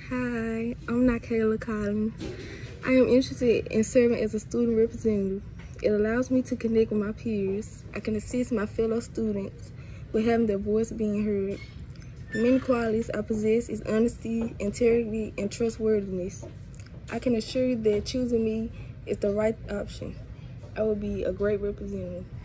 Hi, I'm Nakayla Collins. I am interested in serving as a student representative. It allows me to connect with my peers. I can assist my fellow students with having their voice being heard. Many qualities I possess is honesty, integrity, and trustworthiness. I can assure you that choosing me is the right option. I will be a great representative.